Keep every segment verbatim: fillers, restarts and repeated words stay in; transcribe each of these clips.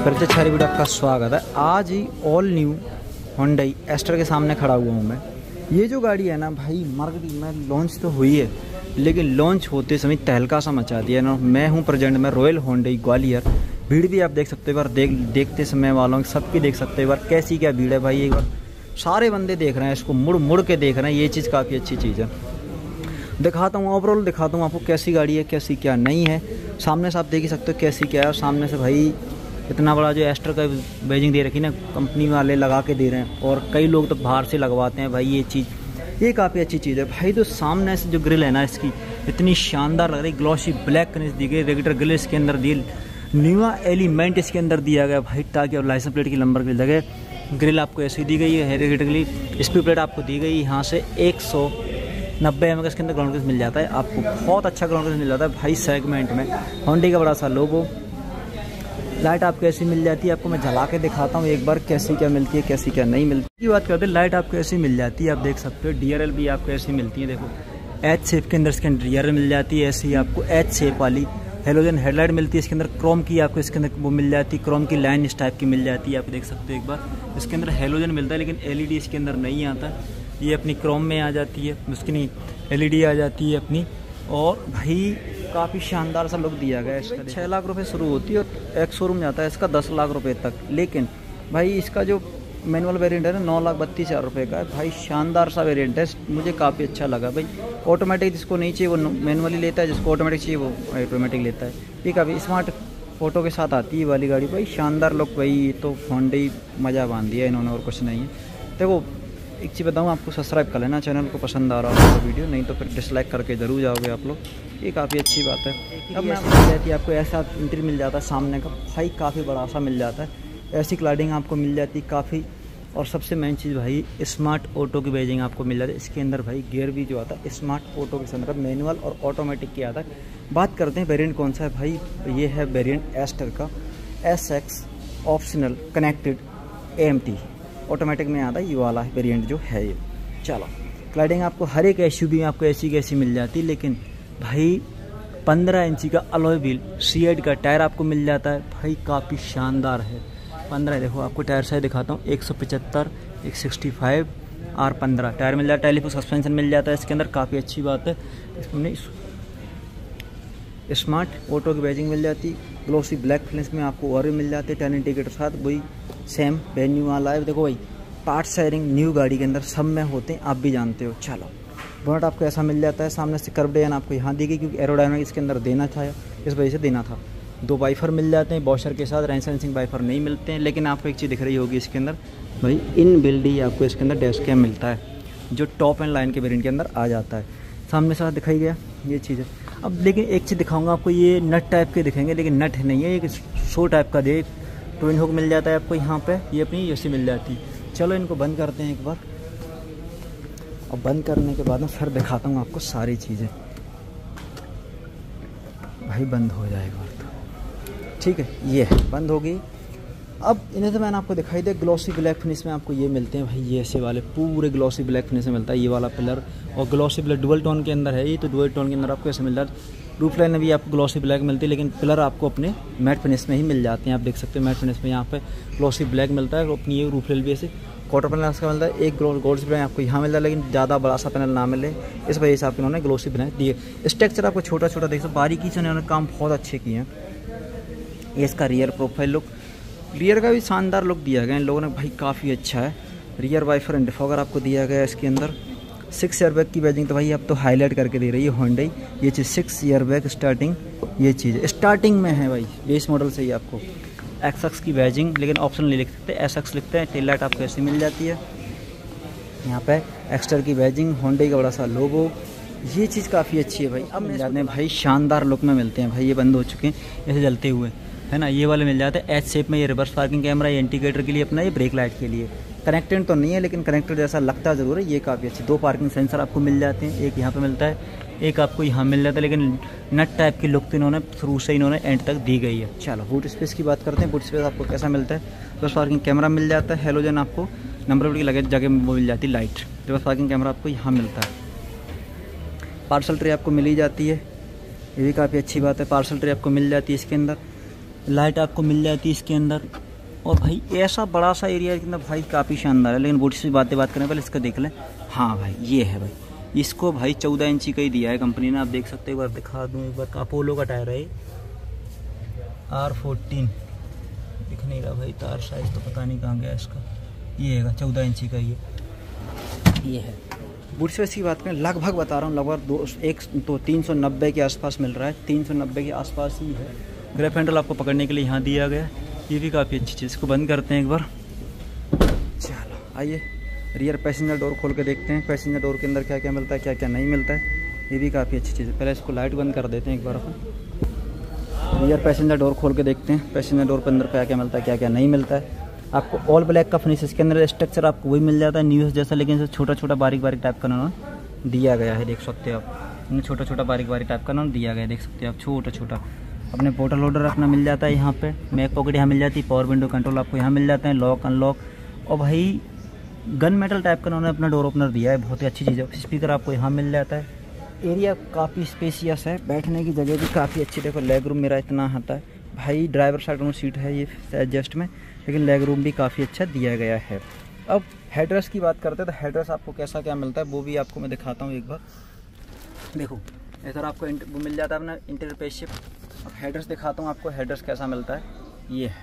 फिर से छारी वीडियो आपका स्वागत है। आज ही ऑल न्यू होंडई एस्टर के सामने खड़ा हुआ हूँ मैं। ये जो गाड़ी है ना भाई, मार्केट में लॉन्च तो हुई है लेकिन लॉन्च होते समय तहलका सा मचा दिया ना। मैं हूँ प्रेजेंट में रॉयल होंडई ग्वालियर। भीड़ भी आप देख सकते हो, एक बार देख देखते समय वालों सबकी देख सकते हो एक बार कैसी क्या भीड़ है भाई। एक बार सारे बंदे देख रहे हैं इसको, मुड़ मुड़ के देख रहे हैं। ये चीज़ काफ़ी अच्छी चीज़ है। दिखाता हूँ ओवरऑल, दिखाता हूँ आपको कैसी गाड़ी है, कैसी क्या नहीं है। सामने से आप देख ही सकते हो कैसी क्या है। और सामने से भाई इतना बड़ा जो एस्टर का बैजिंग दे रखी ना, कंपनी वाले लगा के दे रहे हैं। और कई लोग तो बाहर से लगवाते हैं भाई। ये चीज़ ये काफ़ी अच्छी चीज़ है भाई। तो सामने से जो ग्रिल है ना इसकी इतनी शानदार लग रही, ग्लॉसी ब्लैक कलर दी गई। रेगुलेटर ग्रिल इसके अंदर दी, न्यूआ एलिमेंट इसके अंदर दिया गया भाई, ताकि और लाइसेंस प्लेट की नंबर भी लगे। ग्रिल आपको ऐसी दी गई है। रेगुलेटर ग्रिल स्पीड प्लेट आपको दी गई। यहाँ से एक सौ नब्बे एम का इसके अंदर ग्राउंड क्लियरेंस मिल जाता है आपको। बहुत अच्छा ग्राउंड क्लियरेंस मिल जाता है भाई सेगमेंट में। होंडा का बड़ा सा लोगो। लाइट आपको ऐसी मिल जाती है। आपको मैं जला के दिखाता हूँ एक बार कैसी क्या मिलती है, कैसी क्या नहीं मिलती की बात करते हैं। लाइट आपको ऐसी मिल जाती है, आप देख सकते हो। डी आर एल भी आपको ऐसी मिलती है। देखो एच शेप के अंदर इसके अंदर डी आर एल मिल जाती है। ऐसी आपको एच शेप वाली हेलोजन हेडलाइट मिलती है। इसके अंदर क्रोम की आपको इसके अंदर वो मिल जाती है। क्रोम की लाइन इस टाइप की मिल जाती है। आप देख सकते हो एक बार इसके अंदर हेलोजन मिलता है, लेकिन एल ई डी इसके अंदर नहीं आता। ये अपनी क्रोम में आ जाती है, उसकी नहीं एल ई डी आ जाती है अपनी। और भाई काफ़ी शानदार सा लुक दिया गया है इसका। छः लाख रुपए शुरू होती है और एक शोरूम जाता है इसका दस लाख रुपए तक। लेकिन भाई इसका जो मैनुअल वेरिएंट है ना, नौ लाख बत्तीस हज़ार रुपये का है भाई। शानदार सा वेरिएंट है, मुझे काफ़ी अच्छा लगा भाई। ऑटोमेटिक जिसको नहीं चाहिए वो मैनुअली लेता है, जिसको ऑटोमेटिक चाहिए वो ऑटोमेटिक लेता है। ये काफ़ी स्मार्ट फोटो के साथ आती है वाली गाड़ी भाई। शानदार लुक भाई। तो होंडा मज़ा बांध दिया इन्होंने, और कुछ नहीं है। देखो एक चीज़ बताऊँ आपको, सब्सक्राइब कर लेना चैनल को, पसंद आ रहा होगा वीडियो, नहीं तो फिर डिसलाइक करके ज़रूर जाओगे आप लोग। ये काफ़ी अच्छी बात है। अब मैं आपको आपको ऐसा इंटीरियर मिल जाता है सामने का भाई, काफ़ी बड़ा सा मिल जाता है। ऐसी क्लाडिंग आपको मिल जाती है काफ़ी। और सबसे मेन चीज़ भाई, स्मार्ट ऑटो की बैजिंग आपको मिल जाती है इसके अंदर भाई। गियर भी जो आता है स्मार्ट ऑटो के अंदर, मैनुअल और ऑटोमेटिक के आता है। बात करते हैं वेरिएंट कौन सा है भाई। ये है वेरिएंट एस्टर का S X optional connected A M T automatic में आता है। ये वाला वेरिएंट जो है ये। चलो क्लाइडिंग आपको हर एक एसयूवी में आपको ऐसी कैसी मिल जाती है। लेकिन भाई पंद्रह इंची का अलॉय व्हील सीएड का टायर आपको मिल जाता है भाई, काफ़ी शानदार है। पंद्रह देखो आपको टायर साइज दिखाता हूँ, एक सौ पचहत्तर एक सिक्सटी फाइव आर पंद्रह टायर मिल जाता है। टेलीफोन सस्पेंशन मिल जाता है इसके अंदर, काफ़ी अच्छी बात है। इसमें स्मार्ट ऑटो की बैजिंग मिल जाती। ग्लोसी ब्लैक फिनिश में आपको और भी मिल जाती है। टेन इंडिकेटर साथ वही सेम वेन्यू वाला है। देखो भाई पार्ट शेयरिंग न्यू गाड़ी के अंदर सब में होते हैं, आप भी जानते हो। चलो बोनट आपको ऐसा मिल जाता है। सामने से कर्व डिजाइन आपको यहाँ दी गई, क्योंकि एरोडायनामिक इसके अंदर देना था, इस वजह से देना था। दो वाइफर मिल जाते हैं बॉशर के साथ। रेन सेंसिंग वाइफर नहीं मिलते हैं। लेकिन आपको एक चीज़ दिख रही होगी इसके अंदर भाई, इन बिल्ड ही आपको इसके अंदर डैश कैम मिलता है, जो टॉप एंड लाइन के वेरिएंट के अंदर आ जाता है। सामने से दिखाई गया ये चीज़ है। अब लेकिन एक चीज़ दिखाऊंगा आपको, ये नट टाइप के दिखेंगे लेकिन नट नहीं है, ये शो टाइप का दे। ट्विन हुक मिल जाता है आपको यहाँ पे, ये अपनी ऐसी मिल जाती है। चलो इनको बंद करते हैं एक बार, और बंद करने के बाद ना फिर दिखाता हूँ आपको सारी चीज़ें। भाई बंद हो जाएगा तो ठीक है, ये बंद हो गई। अब इन्हें तो मैंने आपको दिखाई दिया। ग्लॉसी ब्लैक फिनिश में आपको ये मिलते हैं भाई, ये ऐसे वाले पूरे ग्लॉसी ब्लैक फिनिश में मिलता है ये वाला पिलर। और ग्लॉसी ब्लैक डुअल टोन के अंदर है ये, तो डुअल टोन के अंदर आपको ऐसे मिल जाता है। रूफ लाइन में भी आपको ग्लॉसी ब्लैक मिलती है, लेकिन पिलर आपको अपने मैट फिनिश में ही मिल जाते हैं। आप देख सकते हैं मैट फिनिश में यहाँ पे ग्लॉसी ब्लैक मिलता है। अपनी ये रूफ लाइन भी ऐसे क्वार्टर पैनल का मिलता है। एक गोल्ड पैनल आपको यहाँ मिलता है, लेकिन ज़्यादा बड़ा सा पैनल ना मिले, इस वजह से आपको इन्होंने ग्लॉसी बनाए दिए। स्ट्रक्चर आपको छोटा छोटा देख सकते, बारीकी से उन्होंने काम बहुत अच्छे किए हैं। ये इसका रियर प्रोफाइल लुक, रियर का भी शानदार लुक दिया गया इन लोगों ने भाई, काफ़ी अच्छा है। रियर वाइफर एंड डिफॉगर आपको दिया गया है इसके अंदर। सिक्स ईयर बैग की बैजिंग तो भाई अब तो हाईलाइट करके दे रही है होंडा। ये चीज़ सिक्स ईयर बैग स्टार्टिंग, ये चीज़ स्टार्टिंग में है भाई। ये इस मॉडल से ही आपको एक्स एक्स की बैजिंग, लेकिन ऑप्शन नहीं लिख सकते, एस एक्स लिखते हैं। टेल लाइट आपको ऐसी मिल जाती है। यहाँ पे एक्स्टर की बैजिंग, होंडा का बड़ा सा लोगो, ये चीज़ काफ़ी अच्छी है भाई। अब मिल जाते हैं भाई शानदार लुक में मिलते हैं भाई। ये बंद हो चुके हैं ऐसे जलते हुए, है ना। ये वाले मिल जाते हैं एच शेप में। ये रिवर्स पार्किंग कैमरा, ये इंडिकेटर के लिए अपना, ये ब्रेक लाइट के लिए। कनेक्टेड तो नहीं है लेकिन कनेक्टेड जैसा लगता ज़रूर है। ये काफ़ी अच्छी। दो पार्किंग सेंसर आपको मिल जाते हैं, एक यहाँ पे मिलता है, एक आपको यहाँ मिल जाता है। लेकिन नट टाइप की लुक तो इन्होंने शुरू से इन्होंने एंड तक दी गई है। चलो बूट स्पेस की बात करते हैं। बूट स्पेस आपको कैसा मिलता है। रिवर्स पार्किंग कैमरा मिल जाता है। हेलोजन आपको नंबर प्लेट की लगे जगह वो मिल जाती है लाइट। रिवर्स पार्किंग कैमरा आपको यहाँ मिलता है। पार्सल ट्रे आपको मिल ही जाती है, ये भी काफ़ी अच्छी बात है। पार्सल ट्रे आपको मिल जाती है इसके अंदर। लाइट आपको मिल जाती है इसके अंदर। और भाई ऐसा बड़ा सा एरिया के अंदर भाई काफ़ी शानदार है। लेकिन बॉडी से बातें बात करें पहले इसका देख लें। हाँ भाई ये है भाई, इसको भाई चौदह इंची का ही दिया है कंपनी ने। आप देख सकते हैं, एक बार दिखा दूँ एक बार। अपोलो का टायर है आर फोर्टीन, दिख नहीं रहा भाई तार साइज तो पता नहीं कहाँ गया इसका। ये है चौदह इंची का, ये ये है। बूट स्पेस की बात करें लगभग बता रहा हूँ लगभग दो एक तो तीन सौ नब्बे के आसपास मिल रहा है, तीन सौ नब्बे के आसपास ही है। ग्रैब हैंडल आपको पकड़ने के लिए यहाँ दिया गया है, ये भी काफ़ी अच्छी चीज़। इसको बंद करते हैं एक बार। चलो आइए रियर पैसेंजर डोर खोल के देखते हैं पैसेंजर डोर के अंदर क्या क्या मिलता है क्या क्या नहीं मिलता है। ये भी काफ़ी अच्छी चीज़ है। पहले इसको लाइट बंद कर देते हैं एक बार अपन। रियर पैसेंजर डोर खोल के देखते हैं पैसेंजर डोर के अंदर क्या क्या मिलता है क्या क्या नहीं मिलता है। आपको ऑल ब्लैक का फिनिश, इसके अंदर स्ट्रक्चर आपको वही मिल जाता है न्यूज़ जैसा, लेकिन छोटा छोटा बारीक बारीक टाइप का उन्होंने दिया गया है। देख सकते हो आप, छोटा छोटा बारीक बारीक टाइप का उन्होंने दिया गया है। देख सकते हो आप, छोटा छोटा। अपने बोतल होल्डर रखना मिल जाता है यहाँ पे, बैक पॉकेट यहाँ मिल जाती है, पावर विंडो कंट्रोल आपको यहाँ मिल जाते हैं, लॉक अनलॉक। और भाई गन मेटल टाइप का उन्होंने अपना डोर ओपनर दिया है, बहुत ही अच्छी चीज़ है। स्पीकर आपको यहाँ मिल जाता है। एरिया काफ़ी स्पेसियस है, बैठने की जगह भी काफ़ी अच्छी। देखो लेग रूम मेरा इतना आता है भाई, ड्राइवर साइड में सीट है ये एडजस्ट में, लेकिन लेग रूम भी काफ़ी अच्छा दिया गया है। अब हेडरेस्ट की बात करते हैं तो हेडरेस्ट आपको कैसा क्या मिलता है वो भी आपको मैं दिखाता हूँ एक बार। देखो इधर आपको वो मिल जाता है अपना इंटीरियर पेजशिप। अब हेडरेस्ट दिखाता हूँ आपको, हेडरेस्ट कैसा मिलता है। ये है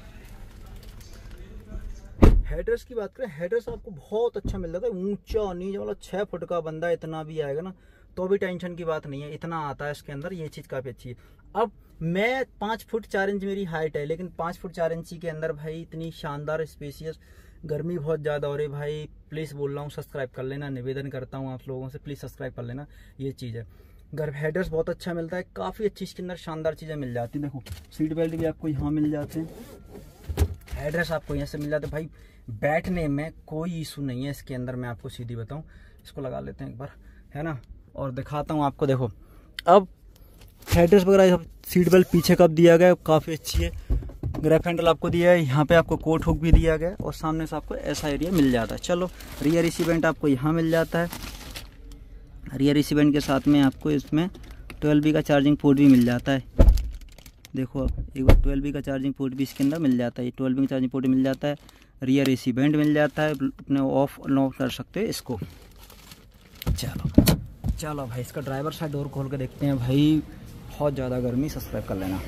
हेडरेस्ट की बात करें, हेडरेस्ट आपको बहुत अच्छा मिल जाता है, ऊंचा नीचे वाला छः फुट का बंदा इतना भी आएगा ना तो भी टेंशन की बात नहीं है, इतना आता है इसके अंदर। ये चीज़ काफ़ी अच्छी है। अब मैं पाँच फुट चार इंच मेरी हाइट है, लेकिन पाँच फुट चार इंची के अंदर भाई इतनी शानदार स्पेसियस, गर्मी बहुत ज़्यादा हो रही भाई। प्लीज़ बोल रहा हूँ सब्सक्राइब कर लेना, निवेदन करता हूँ आप लोगों से, प्लीज़ सब्सक्राइब कर लेना। ये चीज़ है। घर हेडर्स बहुत अच्छा मिलता है, काफ़ी अच्छी इसके अंदर शानदार चीज़ें मिल जाती हैं। देखो सीट बेल्ट भी आपको यहाँ मिल जाते हैं, हेडरेस्ट आपको यहाँ से मिल जाते हैं। भाई बैठने में कोई इशू नहीं है इसके अंदर, मैं आपको सीधी बताऊँ। इसको लगा लेते हैं एक बार, है ना, और दिखाता हूँ आपको। देखो अब हेडरेस्ट वगैरह, सीट बेल्ट पीछे कब दिया गया काफ़ी अच्छी है। ग्रैब हैंडल आपको दिया है, यहाँ पे आपको कोट हुक भी दिया गया है, और सामने से आपको ऐसा एरिया मिल जाता है। चलो रियर एसी वेंट आपको यहाँ मिल जाता है। रियर एसी वेंट के साथ में आपको इसमें ट्वेल्व बी का चार्जिंग पोर्ट भी मिल जाता है। देखो आप एक बार ट्वेल्व बी का चार्जिंग पोर्ट भी इसके अंदर मिल जाता है। ट्वेल्व बी का चार्जिंग पोर्ट मिल जाता है। रियर एसी वेंट मिल जाता है, अपने ऑफ ऑफ कर सकते हो इसको। चलो चलो भाई इसका ड्राइवर साइड डोर खोल के देखते हैं। भाई बहुत ज़्यादा गर्मी, सब्सक्राइब कर लेना।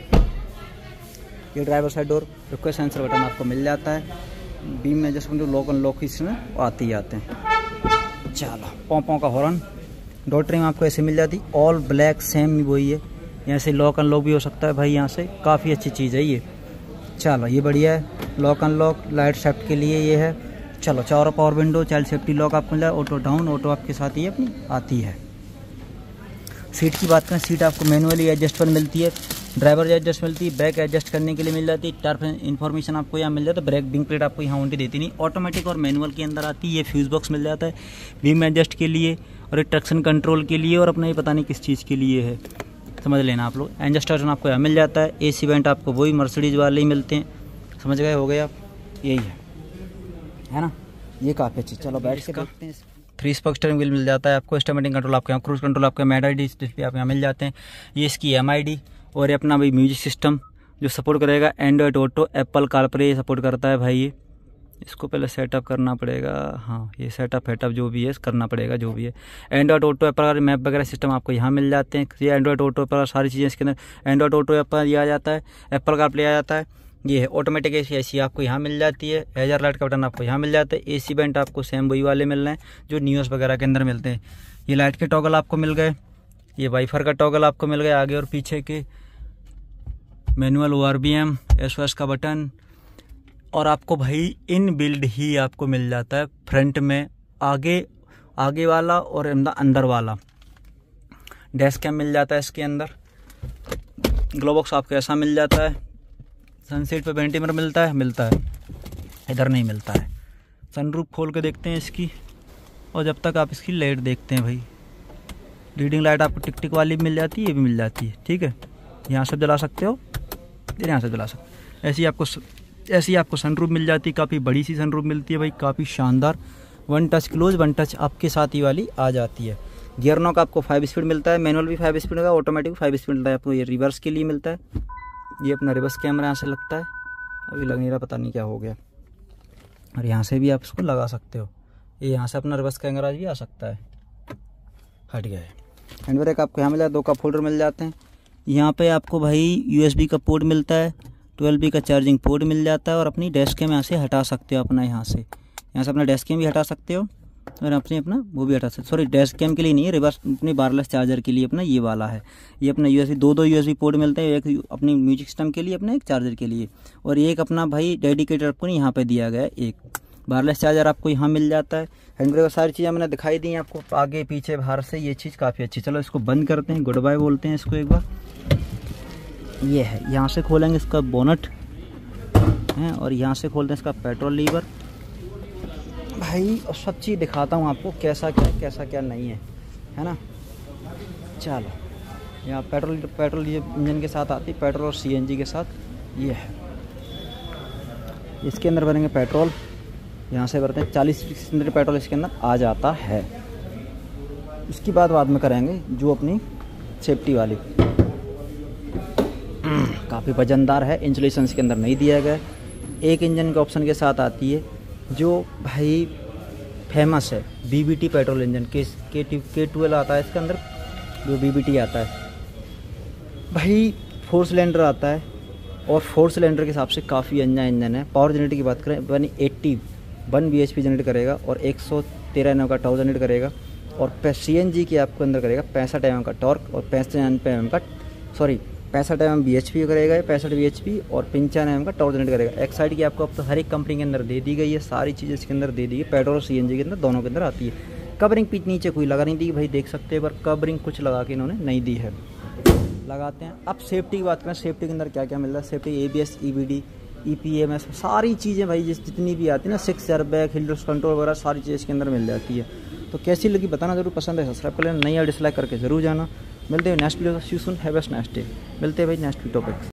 ये driver side door request sensor button आपको मिल जाता है। बीम में जैसे जो लॉक अनलॉक इसमें आते ही आते हैं। चलो पौ पौ का हॉर्न, डोर ट्रिम आपको ऐसे मिल जाती, ऑल ब्लैक सेम वही है। यहाँ से लॉक अनलॉक भी हो सकता है भाई, यहाँ से काफ़ी अच्छी चीज़ है ये। चलो ये बढ़िया है। लॉक अनलॉक लाइट सेफ्ट के लिए ये है। चलो चारों power window, child safety lock आपको मिल जाए, ऑटो डाउन ऑटो आपके साथ ही अपनी आती है। सीट की बात करें, सीट आपको मैनुअली एडजस्टमेंट मिलती है, ड्राइवर एडजस्ट मिलती है, बैक एडजस्ट करने के लिए मिल जाती है, टर्फ इन्फॉर्मेशन आपको यहाँ मिल जाता है। ब्रेक बिंग प्लेट आपको यहाँ उल्टी देती नहीं, ऑटोमेटिक और मैनुअल के अंदर आती है। ये फ्यूज़ बॉक्स मिल जाता है बीम एडजस्ट के लिए, और एक ट्रैक्शन कंट्रोल के लिए, और अपना ये पता नहीं किस चीज़ के लिए है, समझ लेना आप लोग। एडजस्टर आपको यहाँ मिल जाता है। एसी वेंट आपको वही मर्सिडीज वाले ही मिलते हैं, समझ गए, हो गए आप, यही है है ना। ये काफ़ी अच्छी। चलो बैठ के देखते हैं। थ्री स्पोक स्टीयरिंग व्हील मिल जाता है आपको। स्टेमेटिंग कंट्रोल आपके यहाँ, क्रूज कंट्रोल आपके मैड आई डी डिस्प्ले आप यहाँ मिल जाते हैं। ये इसकी एम आई डी, और ये अपना भाई म्यूजिक सिस्टम जो सपोर्ट करेगा, Android auto, Apple CarPlay support करता है भाई। ये इसको पहले सेटअप करना पड़ेगा, हाँ ये सेटअप वेटअप जो भी है करना पड़ेगा, जो भी है। एंड्रॉयड ऑटो एप्पल मैप वगैरह सिस्टम आपको यहाँ मिल जाते हैं। ये एंड्रॉयड ऑटो एप्पल सारी चीज़ें इसके अंदर, एंड्रॉयड ऑटो एप्पल ये आ जाता है, एप्पल कारप्ले आ जाता है। ये है ऑटोमेटिक एसी एसी आपको यहाँ मिल जाती है। हेजर लाइट का बटन आपको यहाँ मिल जाता है। एसी वेंट आपको सेम वही वाले मिल रहे हैं जो न्यूज़ वगैरह के अंदर मिलते हैं। ये लाइट के टॉगल आपको मिल गए, ये वाइफर का टॉगल आपको मिल गया, आगे और पीछे के manual O R V M, S O S का बटन, और आपको भाई इन बिल्ड ही आपको मिल जाता है फ्रंट में आगे आगे वाला और अंदर वाला। डैश कैम मिल जाता है इसके अंदर। ग्लो बॉक्स आपको ऐसा मिल जाता है। सनसेट पे वेंटिमर मिलता है मिलता है इधर नहीं मिलता है। सनरूफ खोल के देखते हैं इसकी, और जब तक आप इसकी लाइट देखते हैं भाई, रीडिंग लाइट आपको टिक टिक वाली भी मिल जाती है, ये भी मिल जाती है, ठीक है। यहाँ से जला सकते हो, फिर यहाँ से जला सकते हो। ऐसी आपको ऐसी आपको सनरूफ मिल जाती है, काफ़ी बड़ी सी सनरूफ मिलती है भाई, काफ़ी शानदार। One touch close, one touch आपके साथ ही वाली आ जाती है। गियर नॉक आपको फाइव स्पीड मिलता है, मैनुअल भी फाइव स्पीड होगा, ऑटोमेटिक फाइव स्पीड मिलता है आपको। ये रिवर्स के लिए मिलता है, ये अपना रिवर्स कैमरा यहाँ से लगता है, अभी लग नहीं रहा, पता नहीं क्या हो गया। और यहाँ से भी आप इसको लगा सकते हो, ये यहाँ से अपना रिवर्स कैमरा भी आ सकता है। हट गया है। हैंड ब्रेक आपको यहाँ मिल जाता है, दो कप होल्डर मिल जाते हैं। यहाँ पे आपको भाई यूएसबी का पोर्ट मिलता है, ट्वेल्व बी का चार्जिंग पोर्ट मिल जाता है। और अपनी डैश कैम यहाँ से हटा सकते हो अपना, यहाँ से यहाँ से अपना डैश कैम भी हटा सकते हो और अपने अपना वो भी हटा सकते हो। सॉरी, डैश कैम के लिए नहीं है, रिवर्स अपनी वायरलेस चार्जर के लिए अपना ये वाला है। ये अपना यूएसबी, दो दो यूएसबी पोर्ट मिलते हैं, एक अपनी म्यूजिक सिस्टम के लिए, अपना एक चार्जर के लिए, और एक अपना भाई डेडिकेटेड आपको यहाँ पे दिया गया है। एक वायरलेस चार्जर आपको यहाँ मिल जाता है। हैंड ब्रेक सारी चीज़ें मैंने दिखाई दी हैं आपको, आगे पीछे बाहर से, ये चीज़ काफ़ी अच्छी। चलो इसको बंद करते हैं, गुड बाय बोलते हैं इसको एक बार। ये है, यहाँ से खोलेंगे इसका बोनट है और यहाँ से खोलते हैं इसका पेट्रोल लीवर भाई, और सब चीज़ दिखाता हूँ आपको कैसा क्या कैसा क्या नहीं है, है ना। चलो, यहाँ पेट्रोल पेट्रोल ये इंजन के साथ आती है, पेट्रोल और सीएनजी के साथ ये है। इसके अंदर भरेंगे पेट्रोल, यहाँ से भरते हैं चालीस लीटर पेट्रोल इसके अंदर आ जाता है। इसकी बात बाद में करेंगे जो अपनी सेफ्टी वाली, काफ़ी वजनदार है, इंसुलेशन इसके अंदर नहीं दिया गया। एक इंजन के ऑप्शन के साथ आती है जो भाई फेमस है, बीबीटी पेट्रोल इंजन, के के के ट्वेल्व आता है इसके अंदर, जो बीबीटी आता है भाई। फोर सिलेंडर आता है और फोर सिलेंडर के हिसाब से काफ़ी अच्छा इंजन है। पावर जनरेटर की बात करें, one eighty one B H P generate करेगा और एक सौ तेरह एन एम का टॉर्क जनरेट करेगा। और सी एन जी के आपको अंदर करेगा पैंसठ एम एम का टॉर्क और पैंसठ एम एम का सॉरी पैंसठ M M B H P करेगा, पैंसठ बी एच पी और पंचानवे एम एम का टॉर्क जनरेट करेगा। एक साइड की आपको अब तो हर एक कंपनी के अंदर दे दी गई है, सारी चीज़ें इसके अंदर दे दी है, पेट्रोल और सी एन जी के अंदर दोनों के अंदर आती है। कवरिंग पीछे नीचे कोई लगा नहीं दी भाई, देख सकते हैं, पर कवरिंग कुछ लगा के इन्होंने नहीं दी है, लगाते हैं। अब सेफ्टी की बात करें, सेफ्टी के अंदर क्या क्या मिल रहा है, safety A B S, E B D, E P M S, सारी चीज़ें भाई जिस जितनी भी आती है ना, six air bag, hill control वगैरह सारी चीज़ें इसके अंदर मिल जाती है। तो कैसी लगी बताना जरूर, पसंद है सब्सक्राइब कर लेना, नहीं है डिसलाइक करके जरूर जाना। मिलते हैं next video, see soon, have a nice day. मिलते हैं भाई नेक्स्ट टॉपिक।